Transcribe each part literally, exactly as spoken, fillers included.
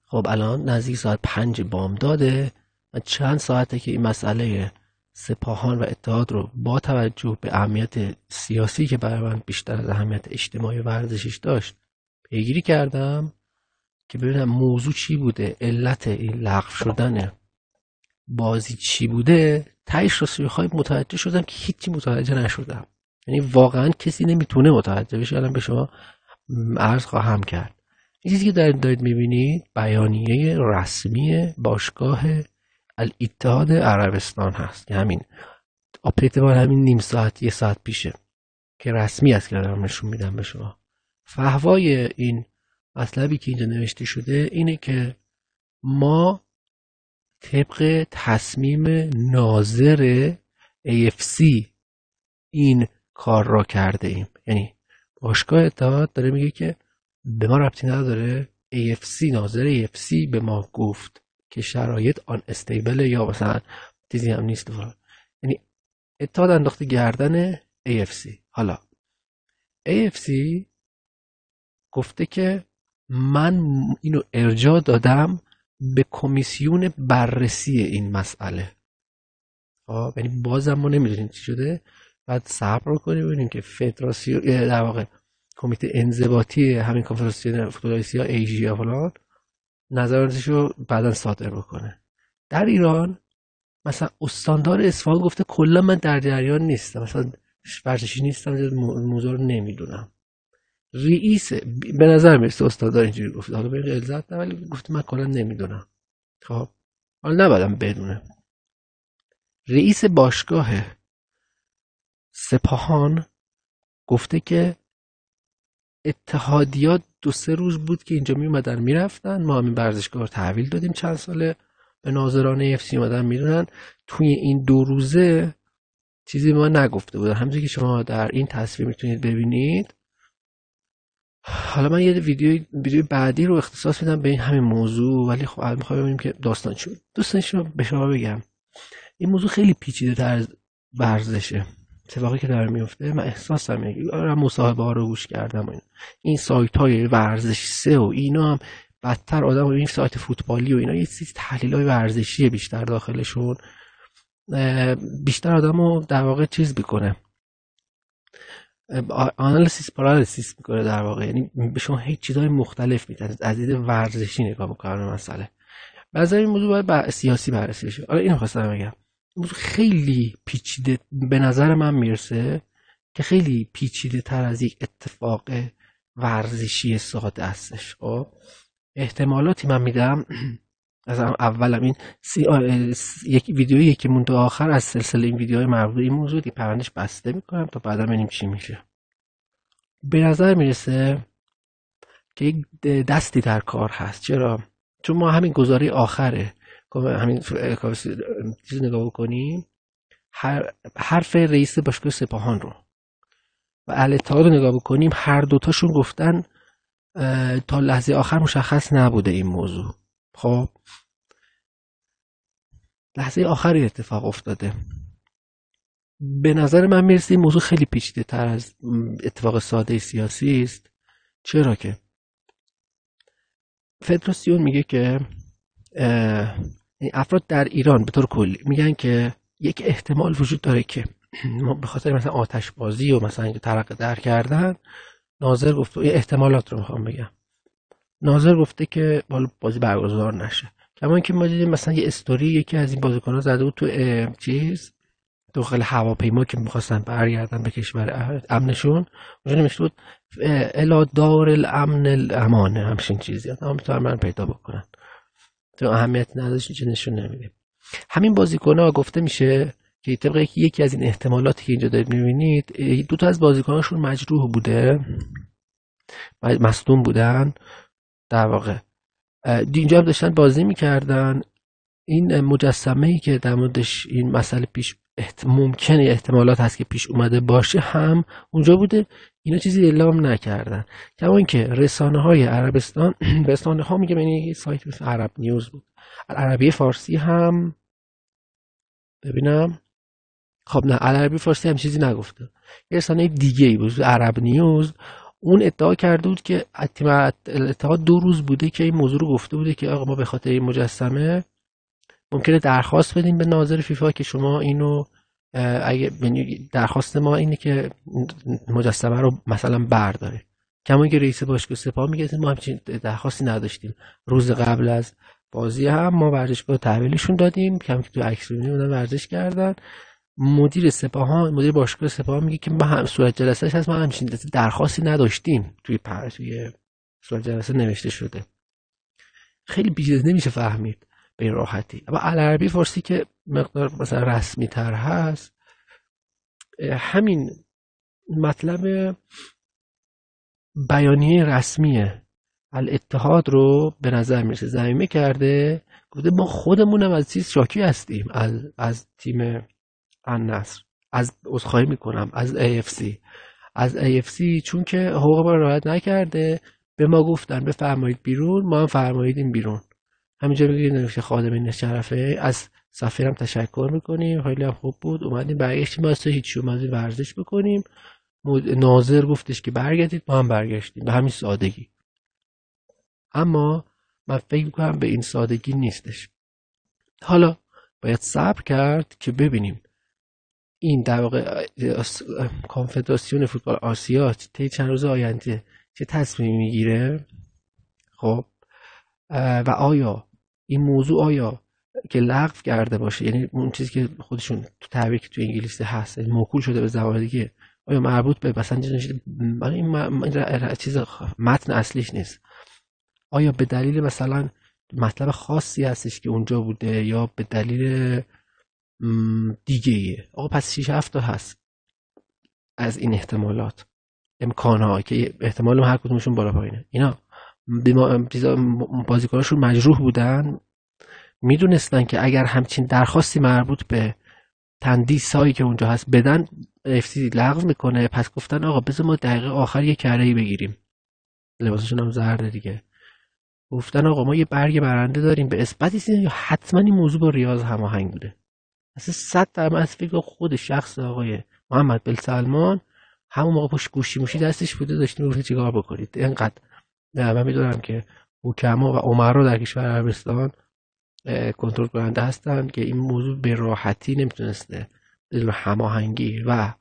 خب الان نزدیک ساعت پنج بامداده و چند ساعته که این مسئله سپاهان و اتحاد رو با توجه به اهمیت سیاسی که برای من بیشتر از اهمیت اجتماعی و ورزشیش داشت پیگیری کردم که ببینم موضوع چی بوده، علت این لغو شدن بازی چی بوده. تهش راستش بخوای متوجه شدم که هیچی متوجه نشدم، یعنی واقعا کسی نمیتونه متوجه بشه. الان به شما عرض خواهم کرد. این چیزی که دارید, دارید میبینید بیانیه رسمی باشگاه الاتحاد عربستان هست، همین آپدیت ما همین نیم ساعت یه ساعت پیشه که رسمی است که دارم نشون میدم به شما. فحوای این مطلبی که اینجا نوشته شده اینه که ما طبق تصمیم ناظر ای اف سی این کار را کرده ایم. یعنی باشگاه اتحاد داره میگه که به ما ربطی نداره، ای اف سی ناظر ای اف سی به ما گفت که شرایط آن استیبل یا مثلا چیزی هم نیست. یعنی اتحاد انداخته گردن ای اف سی. حالا ای اف سی گفته که من اینو ارجاع دادم به کمیسیون بررسی این مسئله. خب یعنی بازم ما نمیدونیم چی شده، بعد صبر کنیم ببینیم که فدراسیون در واقع کمیته انضباطی همین کنفدراسیون فوتبال آسیا ایژیا فلان نظراتشو بعداً صادر بکنه. در ایران مثلا استاندار اصفهان گفته کلا من در جریان نیستم، مثلا ورزشی نیستم، موضوع رو نمیدونم. رئیس به نظر میرسه استاندار اینجوری گفته، حالا به غلظت نه، ولی گفته من کلا نمیدونم. خب حالا نبادم بدونه. رئیس باشگاه سپاهان گفته که اتحادیات دو سه روز بود که اینجا می اومدن میرفتن، ما همین ورزشگاه رو تحویل دادیم چند ساله به ناظران اف سی اومدن میدونن. توی این دو روزه چیزی ما نگفته بودن، همونجوری که شما در این تصویر میتونید ببینید. حالا من یه ویدیو ویدیو بعدی رو اختصاص میدم به این همین موضوع، ولی خب الان میخوام ببینیم که داستان چی بود. دوستان شما به شما بگم این موضوع خیلی پیچیده تر از ورزشه. اتفاقی که داره میفته من احساس دارم، میگم مصاحبه ها رو گوش کردم و این, این سایت های ورزش سه و اینا هم بدتر آدم و این سایت فوتبالی و اینا یه چیز تحلیل های ورزشی بیشتر داخلشون، بیشتر آدم رو در واقع چیز میکنه، آنالیسیس پارالیسیس میکنه در واقع. یعنی به شما هیچ چیزهای مختلف میتونه از دید ورزشی نگاه میکنه مسئله. بعضی این موضوع باید سیاسی بررسی بشه. حالا اینو خواستم بگم موضوع خیلی پیچیده به نظر من میرسه که خیلی پیچیده تر از یک اتفاق ورزشی ساده استش. خب احتمالاتی من میدم از اولم این سی آ... سی... یک ویدیویی که مونده آخر از سلسله این ویدیوهای مربوط به این موضوع دی پرندش بسته میکنم تا بعدا ببینیم چی میشه. به نظر میرسه که یک دستی در کار هست. چرا؟ چون ما همین گزاره آخره همین چیز نگاه بکنیم، هر حرف رئیس باشگاه سپاهان رو و الاتحاد رو نگاه بکنیم، هر دوتاشون گفتن تا لحظه آخر مشخص نبوده این موضوع. خب لحظه آخری اتفاق افتاده. به نظر من میرسه این موضوع خیلی پیچیده تر از اتفاق ساده سیاسی است. چرا که فدراسیون میگه که افراد در ایران به طور کلی میگن که یک احتمال وجود داره که ما به خاطر مثلا آتش بازی و مثلا ترقه در کردن، ناظر گفته یه احتمالات رو میخوام بگم، ناظر گفته که بازی برگزار نشه. کما اینکه ما دیدیم مثلا یه استوری یکی از این بازیکن‌ها زده بود تو چیز داخل هواپیما که می‌خواستن برگردن به کشور امنشون، اونجا نوشته بود الا دار الامن الامان، همچین چیزی. اما میتونم من پیدا بکنن تو اهمیت نداشت چه نشون نمیده. همین بازیکن‌ها گفته میشه که طبق یکی از این احتمالاتی که اینجا دارید می‌بینید دو تا از بازیکناشون مجروح بوده، مصدوم بودن در واقع. اینجا هم داشتن بازی میکردن. این مجسمه‌ای که در موردش این مسئله پیش احت... ممکنه احتمالات هست که پیش اومده باشه هم اونجا بوده. اینا چیزی اعلام نکردن. کما اینکه رسانه‌های عربستان رسانه‌ها میگه یعنی سایت مثل عرب نیوز بود، عربی فارسی هم ببینم، خب نه عربی فارسی هم چیزی نگفته. یه رسانه دیگه ای بود عرب نیوز، اون ادعا کرده بود که تیم اتحاد دو روز بوده که این موضوع رو گفته بوده که آقا ما به خاطر این مجسمه ممکنه درخواست بدیم به ناظر فیفا که شما اینو اگه درخواست ما اینه که مجسمه رو مثلا برداره. کما که رئیس باشگاه سپاه میگه ما همچین درخواستی نداشتیم. روز قبل از بازی هم ما ورزشگاه تحویلشون دادیم، کم که تو عکس می‌بینید اونها ورزش کردن. مدیر سپاه مدیر باشگاه سپاه میگه که ما هم صورت جلسهش هست، ما همچین درخواستی نداشتیم. توی پر توی صورت جلسه نوشته شده. خیلی بی‌جز نمیشه فهمید به این راحتی. اما العربی فارسی که مقدار مثلا رسمی تر هست، همین مطلب بیانیه رسمی الاتحاد رو به نظر میرسه ضمیمه کرده، گفته ما خودمونم از چیز شاکی هستیم، از, از تیم النصر، از عذرخواهی میکنم از ای اف سی از ای اف سی چون که حقوق ما رعایت نکرده، به ما گفتن بفرمایید بیرون، ما هم فرماییدیم بیرون. همینجا میگه نوشته خادم شرفه، از سفیرم تشکر میکنیم، خیلی هم خوب بود، اومدیم برگشتیم، ما اصلا هیچی اومدیم ورزش بکنیم، ناظر گفتش که برگردید، ما هم برگشتیم، به همین سادگی. اما من فکر میکنم به این سادگی نیستش. حالا باید صبر کرد که ببینیم این در واقع کنفدراسیون فوتبال آسیا طی چند روز آینده چه تصمیمی میگیره. خب و آیا این موضوع آیا که لغو کرده باشه، یعنی اون چیزی که خودشون تو تعبیر که تو انگلیسی هست یعنی موکول شده به زبان دیگه، آیا مربوط به مثلا این چیز متن اصلیش نیست، آیا به دلیل مثلا مطلب خاصی هستش که اونجا بوده یا به دلیل دیگه ایه. آقا پس شش هفت تا هست از این احتمالات، امکانها که احتمال هر کدومشون بالا پایینه. اینا بازیکناشون مجروح بودن، میدونستن که اگر همچین درخواستی مربوط به تندیس هایی که اونجا هست بدن، اف سی لغو میکنه. پس گفتن آقا بذار ما دقیقه آخر یه کره‌ای بگیریم، لباسشون هم زرده دیگه. گفتن آقا ما یه برگ برنده داریم به اثبات یا حتما این موضوع با ریاض هماهنگ بوده. اصلا صد درصد از فکر خود شخص آقای محمد بن سلمان همون موقع پشت گوشی موشی دستش بوده، داشتیم گفته چیکار بکنید. اینقدر نه من میدونم که حکما و عمرا در کشور عربستان کنترل کننده هستن که این موضوع به راحتی نمیتونسته بدون هماهنگی و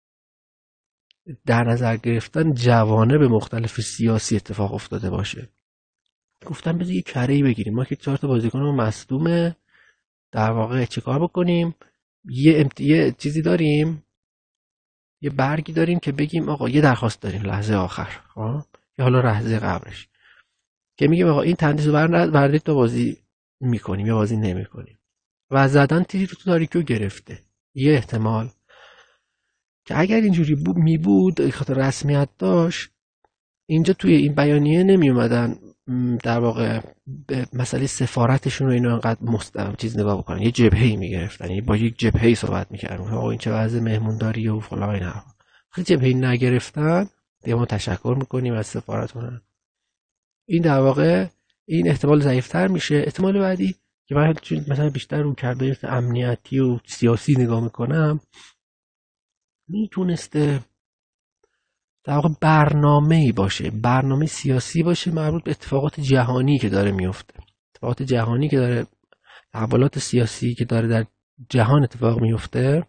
در نظر گرفتن جوانب مختلف سیاسی اتفاق افتاده باشه. گفتن بذار یه کره‌ای بگیریم، ما که چهار تا بازیکنمون مصدومه، در واقع چیکار بکنیم؟ یه امت... یه چیزی داریم، یه برگی داریم که بگیم آقا یه درخواست داریم لحظه آخر، خب یا حالا لحظه قبلش، که میگیم آقا این تندیس رو بردارید تا بازی میکنیم یا بازی نمیکنیم. و زدن تیر رو تو تاریکیو گرفته. یه احتمال که اگر اینجوری بود می بود خاطر رسمیت داشت، اینجا توی این بیانیه نمی اومدن در واقع به مسئله سفارتشون رو اینو انقدر مستقیم چیز نگاه بکنن، یه جبهه‌ای میگرفتن، یعنی با یک جبهه‌ای صحبت میکردن، آقا این چه وضع مهمونداری و فلان اینا. خیلی جبهه‌ای نگرفتن، دیگه ما تشکر میکنیم از سفارتتون. این در واقع این احتمال ضعیف‌تر میشه. احتمال بعدی که من مثلا بیشتر رو کرده امنیتی و سیاسی نگاه میکنم، میتونسته در واقع برنامه‌ای باشه، برنامه سیاسی باشه مربوط به اتفاقات جهانی که داره میفته، اتفاقات جهانی که داره، تحولات سیاسی که داره در جهان اتفاق میفته،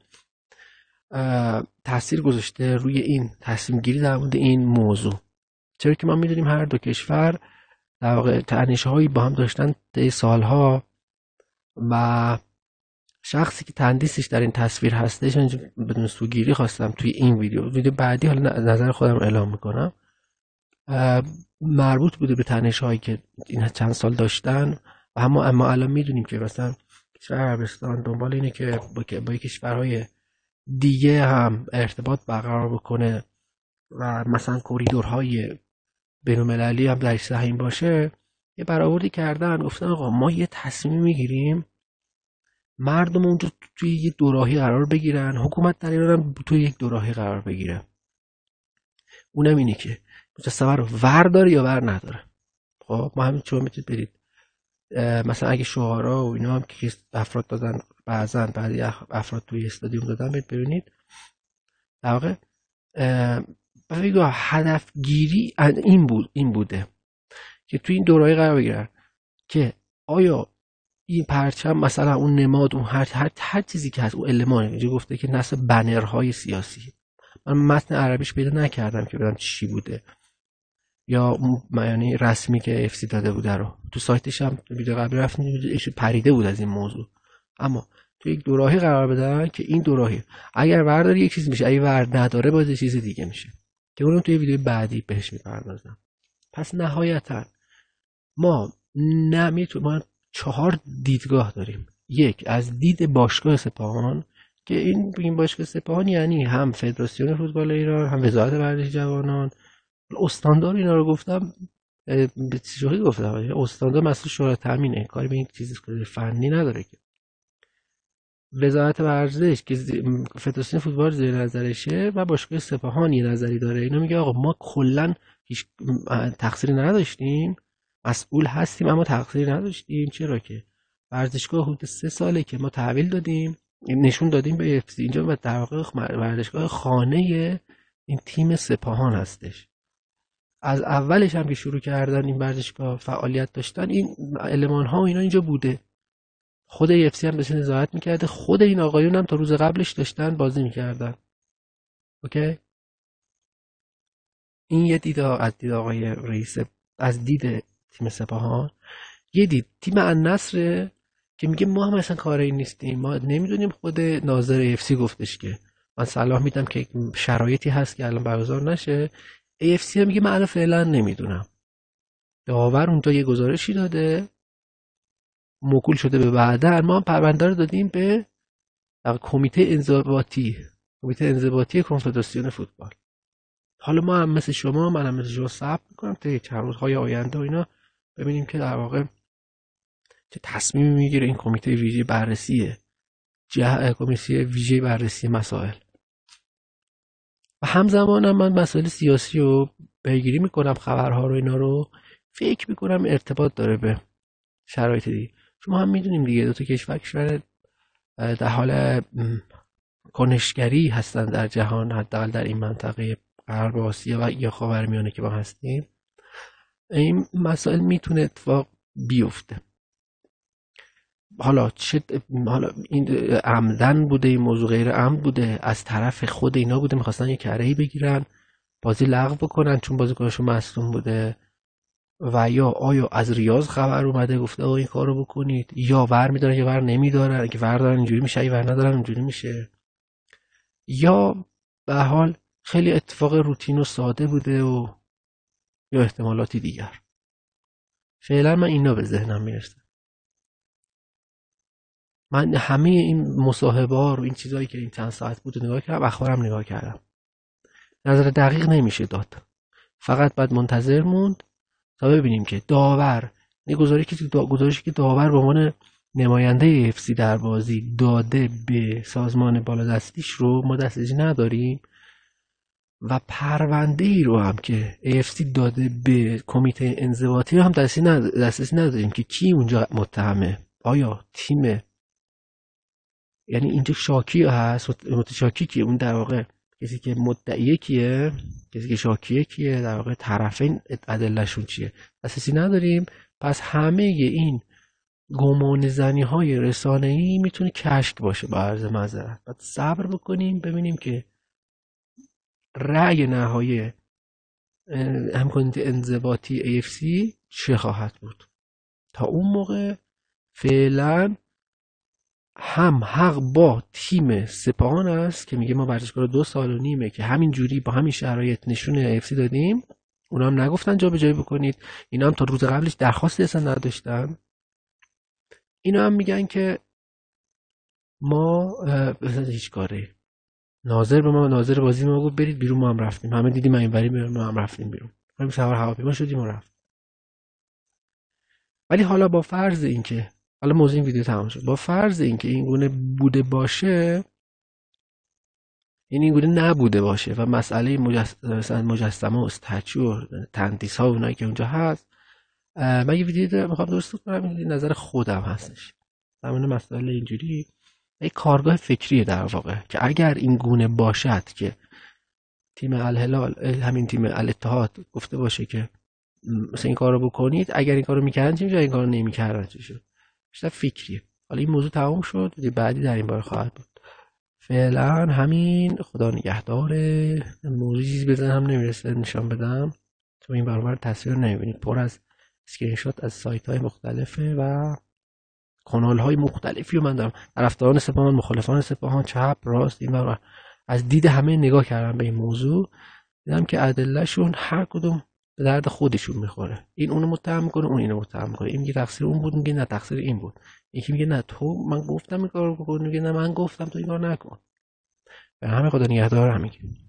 تاثیر گذاشته روی این تصمیم گیری در مورد این موضوع. چرا که ما میدونیم هر دو کشور در واقع تنش‌هایی با هم داشتن طی سالها و شخصی که تندیسش در این تصویر هستش، من بدون سوگیری خواستم توی این ویدیو ویدیو بعدی حالا نظر خودم اعلام میکنم، مربوط بوده به تنش‌هایی که این چند سال داشتن. و اما اما الان میدونیم که مثلا کشور عربستان دنبال اینه که با, با کشورهای دیگه هم ارتباط برقرار بکنه و مثلا کوریدورهای بین‌المللی هم در سهم باشه. یه برآوردی کردن، گفتن آقا ما یه تصمیم میگیریم مردم اونجا توی یه دوراهی قرار بگیرن، حکومت در ایران هم توی یک دوراهی قرار بگیره. اونم اینه که مجسمه رو ور داره یا ور نداره. خب ما همین چون میتونید برید مثلا اگه شعارا و اینا هم که افراد دادن، بعضن بعضی افراد توی استادیوم دادن، برید ببینید در واقع و هدف گیری این بود این بوده که توی این دوره‌ای قرار بگیرن که آیا این پرچم مثلا اون نماد اون هر هر, هر چیزی که هست اون المان اینجا گفته که نصب بنرهای سیاسی. من متن عربیش پیدا نکردم که ببینم چی بوده یا اون معنی رسمی که اف سی داده بوده رو تو سایتش هم ویدیو قبل رفتیم پریده بود از این موضوع. اما تو یک دوراهی قرار بدن که این دوراهی اگر ورداری یک چیز میشه، اگه ورد نداره باز چیز دیگه میشه که اونم توی ویدیو بعدی بهش میپردازم. پس نهایتا ما نمیتونیم ما چهار دیدگاه داریم. یک از دید باشگاه سپاهان که این این باشگاه سپاهان یعنی هم فدراسیون فوتبال ایران، هم وزارت ورزش جوانان، استاندار اینا رو گفتم به چیزی گفتم استاندار مسئول شورای تامینه، کاری به این چیزی فنی نداره که وزارت ورزش که فدراسیون فوتبال زیر نظرشه و باشگاه سپاهان یه نظری داره. اینا میگه آقا ما کلا هیچ تقصیری نداشتیم، مسئول هستیم اما تقصیری نداشتیم. چرا که ورزشگاه حدود سه ساله که ما تحویل دادیم، نشون دادیم به اف سی اینجا و در واقع ورزشگاه خانه این تیم سپاهان هستش. از اولش هم که شروع کردن این ورزشگاه فعالیت داشتن این المان ها و اینا اینجا بوده. خود اف سی هم داشت نظارت میکرده، خود این آقایون هم تا روز قبلش داشتن بازی میکردن. اوکی؟ این یه دید از دید آقای رئیس از دید تیم سپاهان. یه دید تیم النصر که میگه ما هم اصلا کاری نیستیم، ما نمیدونیم. خود ناظر اف سی گفتش که من صلاح میدم که شرایطی هست که الان برگزار نشه. اف سی هم میگه من الان فعلا نمیدونم. داور اونجا یه گزارشی داده موکول شده به بعدا، ما هم پرونده رو دادیم به کمیته انضباطی کمیته انضباطی کنفدراسیون فوتبال. حالا ما هم مثل شما من هم مثل شما صبر میکنم تا چند روزهای آینده و اینا ببینیم که در واقع چه تصمیمی میگیره این کمیته ویژه بررسی جه... کمیته ویژه بررسی مسائل. و همزمان هم من مسائل سیاسی رو پیگیری میکنم، خبرها رو اینا رو فکر میکنم ارتباط داره به شرایط دیگه. شما هم میدونیم دیگه دو تا کشور کشور در حال کنشگری هستن در جهان، حداقل در این منطقه غرب آسیا و یا خاورمیانه که ما هستیم. این مسائل میتونه اتفاق بیفته. حالا چه حالا این عمدن بوده، این موضوع غیر عمد بوده، از طرف خود اینا بوده میخواستن یه کره‌ای بگیرن بازی لغو بکنن چون بازیکنشون مصدوم بوده، و یا آیا از ریاض خبر اومده گفته آقا این کارو بکنید، یا ور میدارن یا ور نمیدارن، اگه ور دارن اینجوری میشه اگه ور ندارن اینجوری میشه، یا به حال خیلی اتفاق روتین و ساده بوده و یا احتمالاتی دیگر. فعلا من اینا به ذهنم میرسه. من همه این مصاحبه ها رو این چیزایی که این چند ساعت بود نگاه کردم، اخبارم نگاه کردم. نظر دقیق نمیشه داد، فقط باید منتظر موند تا ببینیم که داور گزارشی که گزارشی که داور به عنوان نماینده اف سی در بازی داده به سازمان بالادستیش رو ما دسترسی نداریم، و پرونده ای رو هم که اف سی داده به کمیته انضباطی رو هم دسترسی نداریم که کی اونجا متهمه. آیا تیم، یعنی اینجا شاکی هست، متشاکی کیه، اون در واقع کسی که مدعیه کیه، کسی که شاکیه کیه، در واقع طرفین ادلهشون چیه، دسترسی نداریم. پس همه این گمان زنی های رسانه ای میتونه کشک باشه با عرض معذرت. باید صبر بکنیم ببینیم که رأی نهایی هم کمیته انضباطی ای اف سی چه خواهد بود. تا اون موقع فعلا هم حق با تیم سپاهان است که میگه ما ورزشگاه رو دو سال و نیمه که همین جوری با همین شرایط نشون اف سی دادیم، اونا هم نگفتن جا به جایی بکنید، اینا هم تا روز قبلش درخواست اصلا نداشتن. اینا هم میگن که ما هیچ کاری، ناظر به ما ناظر بازی ما گفت برید بیرون، ما هم رفتیم، همه دیدیم این وری ما هم رفتیم بیرون، همین سوار هواپیما شدیم و رفتیم. ولی حالا با فرض اینکه حالا موضوع این ویدیو تمام شد، با فرض اینکه این گونه بوده باشه، این این گونه نبوده باشه و مسئله مجسمه مجسمه و استچو و تندیس ها و اونایی که اونجا هست، من یه ویدیو میخوام درست کنم، این نظر خودم هستش در مورد مسئله اینجوری. یک کارگاه فکریه در واقع که اگر این گونه باشد که تیم الهلال همین تیم الاتحاد گفته باشه که مثلا این کار رو بکنید، اگر این کار رو میکردن چی میشه، این کار رو نمیکردن چی شد. بیشتر فکریه. حالا این موضوع تمام شد، بعدی در این باره خواهد بود. فعلا همین، خدا نگهداره. موضوع چیزی بزن هم نمیرسه نشان بدم، تو این برنامه رو تصویر نمیبینید، پر از اسکرین شات از سایت های مختلفه و کانال های مختلفی رو من دارم. طرفداران سپاهان، مخالفان سپاهان، چپ راست این برنامه، از دید همه نگاه کردم به این موضوع، دیدم که ادلهشون هر کدوم به درد خودشون میخوره. این اونو متهم میکنه، اون اینو متهم میکنه. این میگه تقصیر اون بود، میگه نه تقصیر این بود. یکی میگه نه تو، من گفتم این کارو بکن، میگه نه من گفتم تو این کارو نکن. به همه خدا نگهدار همگی.